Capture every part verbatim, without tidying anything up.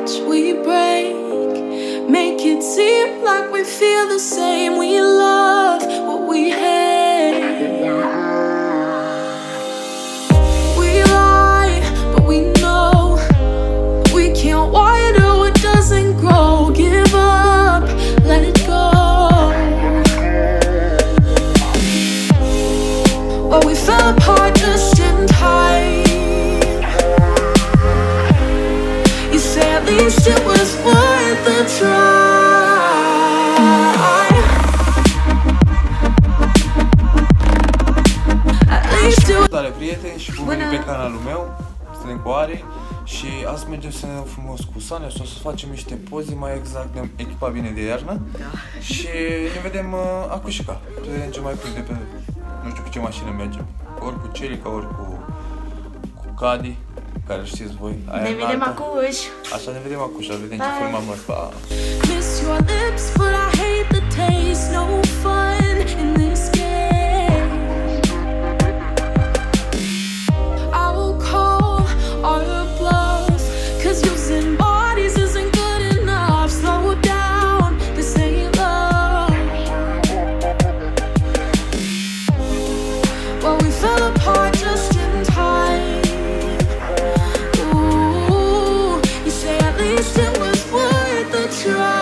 touch, we break. Make it seem like we feel the same. We love what we hate. We lie, but we know we can't water what doesn't grow. Give up, let it go. Well, we fell apart just in time. You say at least it was worth the try. At least it was. Salutare prieteni și bun venit pe canalul meu, suntem cu Ari și azi mergem să ne dăm frumos cu Sania și o să facem niște poze, mai exact ne-am echipat bine de iarnă. Da. Și ne vedem uh, acușica, să vedem ce mai prinde pe, nu știu cu ce mașină mergem, ori cu Celica, ori cu, cu Cadi, care știți voi. Aia ne vedem acuș. Așa ne vedem acuș, să vedem ce filmăm noi. Pa! Miss your lips, but I hate the taste. No fun in this game. I will call all your bluff, cause using bodies isn't good enough. Slow down, this ain't love. Well, we fell apart just in time. Ooh, you say at least it was worth the try.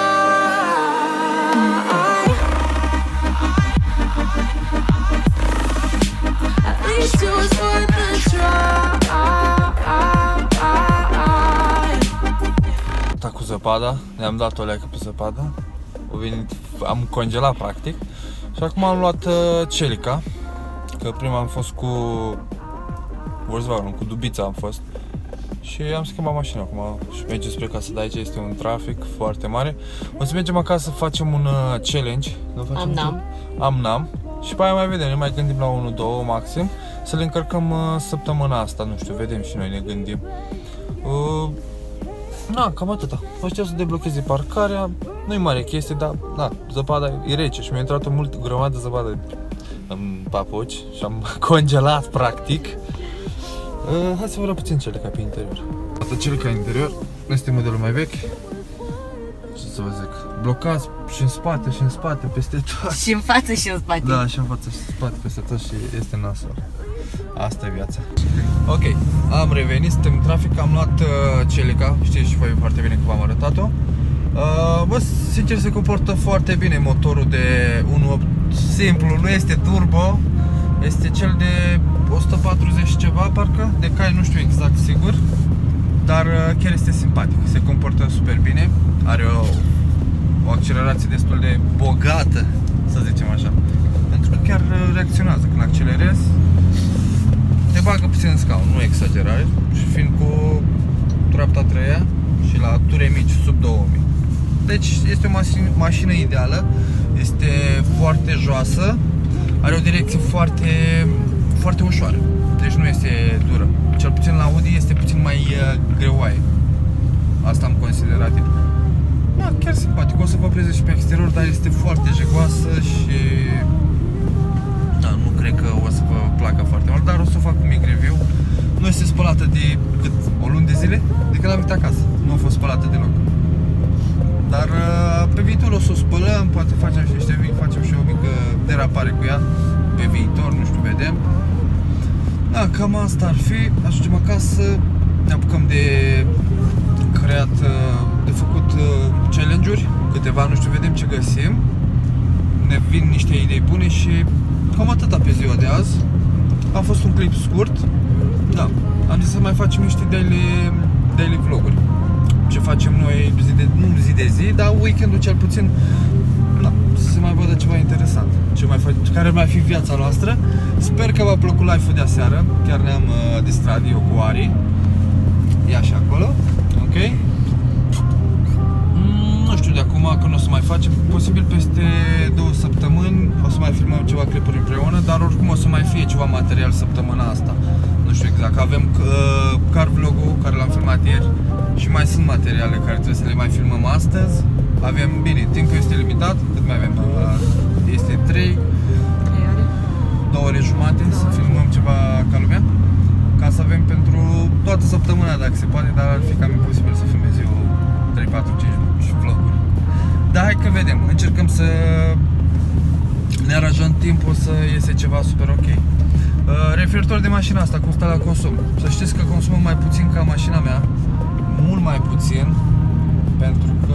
Cu zăpada, ne-am dat o leacă pe zăpadă, o venit, am congelat practic și acum am luat uh, Celica, că prima am fost cu Volkswagen, cu Dubița am fost și am schimbat mașina acum și mergem spre casă, de aici este un trafic foarte mare. O să mergem acasă să facem un uh, challenge, nu facem Am-nam Am-nam și pe aia mai vedem, ne mai gândim la unu două maxim, să le încărcăm uh, săptămâna asta, nu știu, vedem și noi, ne gândim. Uh, Na, cam atâta. Ăștia să deblocheze parcarea, nu-i mare chestie, dar na, zăpada e rece și mi-a intrat o multă grămadă de zăpadă în papuci și am congelat practic. Uh, hai să vă arăt puțin Celica pe interior. Asta Celica interior, este modelul mai vechi. Ce să vă zic, blocați și în spate și în spate, peste tot. Și în față și în spate. Da, și în față și în spate, peste tot și este nasol. Asta e viața. Ok, am revenit, suntem în trafic, am luat uh, Celica, știți și voi foarte bine că v-am arătat-o. Uh, bă, sincer se comportă foarte bine motorul de unu opt simplu, nu este turbo, este cel de o sută patruzeci ceva parcă, de cai nu știu exact sigur, dar uh, chiar este simpatic, se comportă super bine, are o, o accelerație destul de bogată, să zicem așa, pentru că chiar reacționează când accelerezi. Te bagă puțin în scaun, nu exagerare, și fiind cu treapta a treia și la ture mici, sub două mii. Deci este o mașină, mașină ideală, este foarte joasă, are o direcție foarte, foarte ușoară, deci nu este dură. Cel puțin la Audi este puțin mai uh, greoaie, asta am considerat eu. Da, chiar simpatic, o să vă prezint și pe exterior, dar este foarte jegoasă și... Da, nu cred că o să vă placă foarte mult, dar o să fac un mic review. Nu este spălată de cât? O lună de zile? De când am venit acasă. Nu a fost spălată deloc. Dar pe viitor o să o spălăm, poate facem și niște mic, facem și o mică derapare cu ea. Pe viitor, nu știu, vedem. Da, cam asta ar fi. Ajungem acasă, ne apucăm de creat, de făcut challenge-uri, câteva, nu știu, vedem ce găsim. Ne vin niște idei bune și cam atâta pe ziua de azi. A fost un clip scurt. Da, am zis să mai facem niște daily, daily vloguri. Ce facem noi zi de, nu zi de zi, dar weekendul cel puțin, da, să se mai vadă ceva interesant. Ce mai face, care mai fi viața noastră. Sper că v-a plăcut live-ul de aseară. Chiar ne-am uh, distrat eu cu Ari. Ia și acolo. Ok. Nu știu de acum când o să mai facem, posibil peste două săptămâni o să mai filmăm ceva clipuri împreună, dar oricum o să mai fie ceva material săptămâna asta. Nu știu exact, avem uh, car vlog-ul care l-am filmat ieri și mai sunt materiale care trebuie să le mai filmăm astăzi. Avem, bine, timpul este limitat, cât mai avem? Uh, este trei ore, două ore jumate să filmăm ceva ca lumea, ca să avem pentru toată săptămâna dacă se poate, dar ar fi cam imposibil să filmez eu trei, patru, cinci vloguri. Dar hai că vedem, încercăm să ne aranjăm timpul să iese ceva super ok. Uh, referitor de mașina asta, cum stă la consum. Să știți că consumă mai puțin ca mașina mea, mult mai puțin, pentru că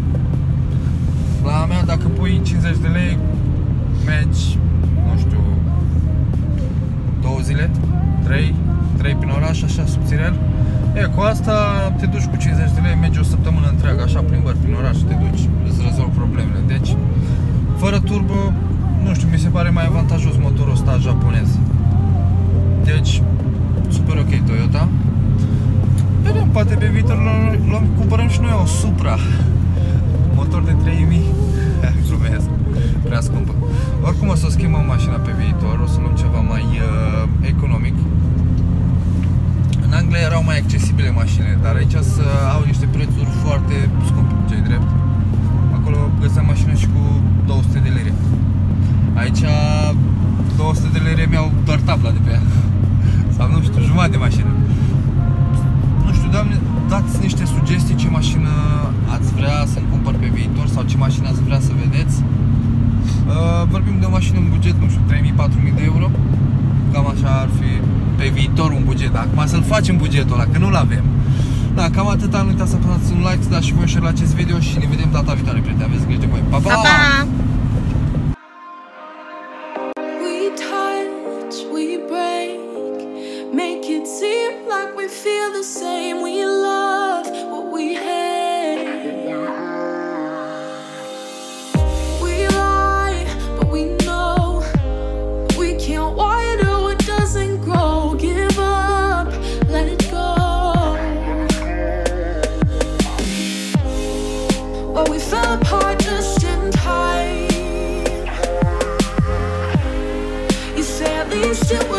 la mea dacă pui cincizeci de lei, mergi, nu știu, două zile, trei, trei prin oraș, așa subțirel. E, cu asta te duci cu cincizeci de lei, mergi o săptămână întreagă, așa plimbări prin oraș, te duci, îți rezolvi problemele. Deci, fără turbo, nu știu, mi se pare mai avantajos motorul ăsta japonez. Deci, super ok Toyota. Vedem, poate pe viitor luăm, cumpărăm și noi o Supra. Motor de trei mii. Glumesc, prea scumpă. Oricum o să o schimbăm mașina pe viitor, o să luăm ceva mai uh, economic. În Anglia erau mai accesibile mașinile, dar aici să au niște prețuri foarte scumpe, ce-i drept. Acolo găseam mașină și cu două sute de lire. Aici două sute de lire mi-au doar tabla de pe ea. Sau nu știu, jumătate de mașină. Nu știu, doamne, dați niște sugestii ce mașină ați vrea să-mi cumpăr pe viitor sau ce mașină ați vrea să vedeți. Uh, vorbim de o mașină în buget, nu știu, trei mii patru mii de euro. Cam așa ar fi pe viitor un buget. Acum să-l facem bugetul ăla, că nu-l avem. Da, cam atât, nu uitați să apăsați un like, să dați și voi share la acest video și ne vedem data viitoare, prieteni. Aveți grijă de voi. Pa, pa! Pa, pa! We touch, we break, make it seem like we feel the same. We love what we hate. We lie, but we know we can't water what doesn't grow. Give up, let it go. Well, we fell apart just in time. You say at least it was